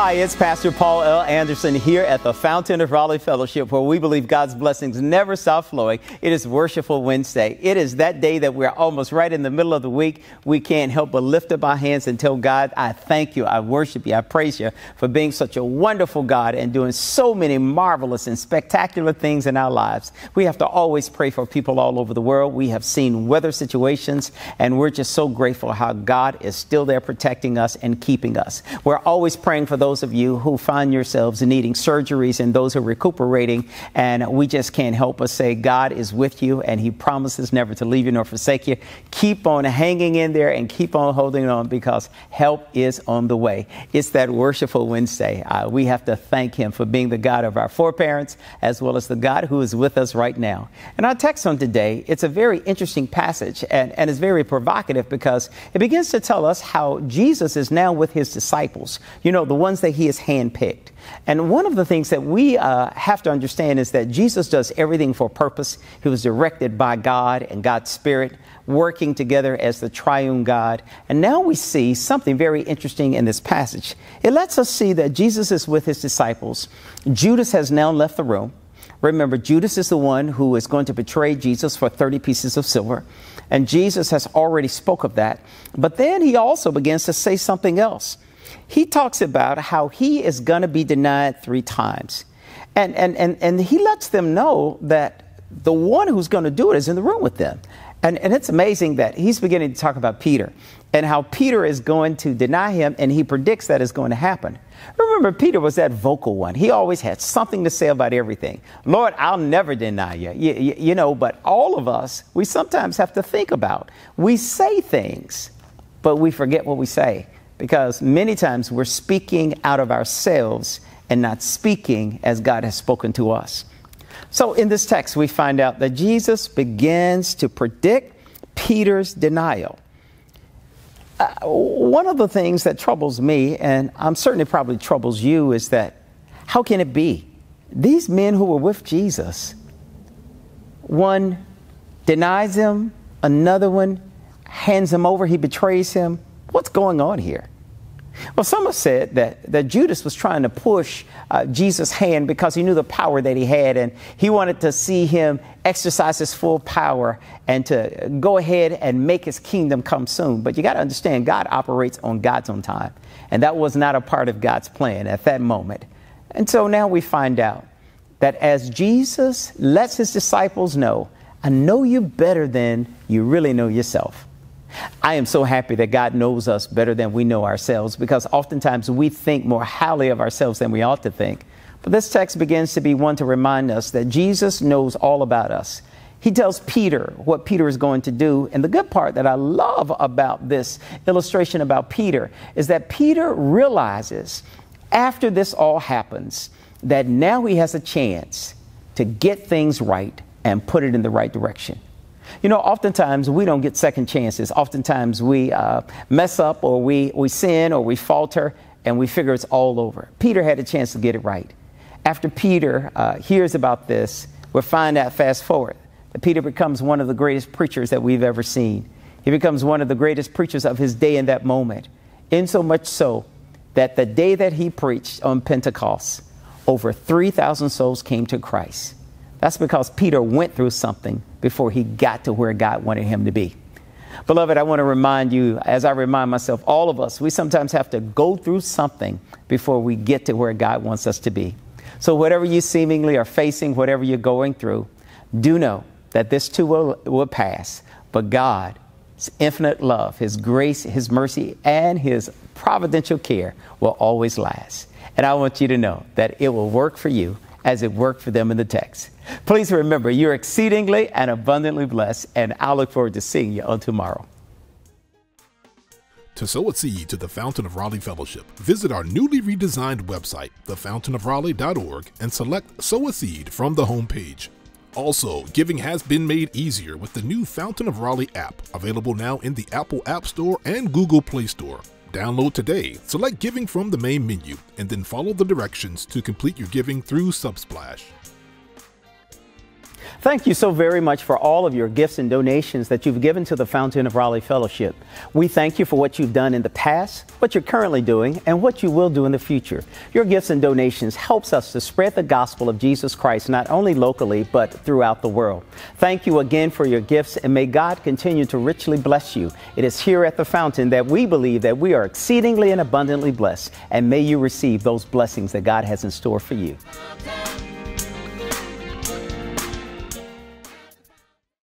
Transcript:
Hi, it's Pastor Paul L. Anderson here at the Fountain of Raleigh Fellowship, where we believe God's blessings never stop flowing. It is Worshipful Wednesday. It is that day that we're almost right in the middle of the week. We can't help but lift up our hands and tell God, I thank you, I worship you, I praise you for being such a wonderful God and doing so many marvelous and spectacular things in our lives. We have to always pray for people all over the world. We have seen weather situations, and we're just so grateful how God is still there protecting us and keeping us. We're always praying for those of you who find yourselves needing surgeries and those who are recuperating. And we just can't help but say God is with you, and he promises never to leave you nor forsake you. Keep on hanging in there and keep on holding on, because help is on the way. It's that Worshipful Wednesday. We have to thank him for being the God of our foreparents, as well as the God who is with us right now. And our text on today, it's a very interesting passage, and it's very provocative, because it begins to tell us how Jesus is now with his disciples, the ones that he has handpicked. And one of the things that we have to understand is that Jesus does everything for a purpose. He was directed by God and God's Spirit, working together as the triune God. And now we see something very interesting in this passage. It lets us see that Jesus is with his disciples. Judas has now left the room. Remember, Judas is the one who is going to betray Jesus for 30 pieces of silver. And Jesus has already spoke of that. But then he also begins to say something else. He talks about how he is going to be denied 3 times. And he lets them know that the one who's going to do it is in the room with them. And it's amazing that he's beginning to talk about Peter and how Peter is going to deny him, and he predicts that is going to happen. Remember, Peter was that vocal one. He always had something to say about everything. Lord, I'll never deny you. But all of us, we sometimes have to think about, we say things, but we forget what we say, because many times we're speaking out of ourselves and not speaking as God has spoken to us. So in this text, we find out that Jesus begins to predict Peter's denial. One of the things that troubles me, and I'm certainly probably troubles you, is that how can it be? These men who were with Jesus, one denies him, another one hands him over, he betrays him. What's going on here? Well, some have said that Judas was trying to push Jesus' hand because he knew the power that he had, and he wanted to see him exercise his full power and to go ahead and make his kingdom come soon. But you got to understand, God operates on God's own time, and that was not a part of God's plan at that moment. And so now we find out that as Jesus lets his disciples know, I know you better than you really know yourself. I am so happy that God knows us better than we know ourselves, because oftentimes we think more highly of ourselves than we ought to think. But this text begins to be one to remind us that Jesus knows all about us. He tells Peter what Peter is going to do. And the good part that I love about this illustration about Peter is that Peter realizes after this all happens that now he has a chance to get things right and put it in the right direction. Oftentimes we don't get second chances. Oftentimes we mess up, or we sin, or we falter, and we figure it's all over. Peter had a chance to get it right. After Peter hears about this, we'll find out, fast forward, that Peter becomes one of the greatest preachers that we've ever seen. He becomes one of the greatest preachers of his day in that moment. In so much so that the day that he preached on Pentecost, over 3,000 souls came to Christ. That's because Peter went through something before he got to where God wanted him to be. Beloved, I want to remind you, as I remind myself, all of us, we sometimes have to go through something before we get to where God wants us to be. So whatever you seemingly are facing, whatever you're going through, do know that this too will pass. But God's infinite love, his grace, his mercy, and his providential care will always last. And I want you to know that it will work for you as it worked for them in the text. Please remember, you're exceedingly and abundantly blessed, and I look forward to seeing you on tomorrow. To sow a seed to the Fountain of Raleigh Fellowship, visit our newly redesigned website, thefountainofraleigh.org, and select Sow a Seed from the homepage. Also, giving has been made easier with the new Fountain of Raleigh app, available now in the Apple App Store and Google Play Store. Download today, select Giving from the main menu, and then follow the directions to complete your giving through Subsplash. Thank you so very much for all of your gifts and donations that you've given to the Fountain of Raleigh Fellowship. We thank you for what you've done in the past, what you're currently doing, and what you will do in the future. Your gifts and donations helps us to spread the gospel of Jesus Christ, not only locally, but throughout the world. Thank you again for your gifts, and may God continue to richly bless you. It is here at the Fountain that we believe that we are exceedingly and abundantly blessed, and may you receive those blessings that God has in store for you.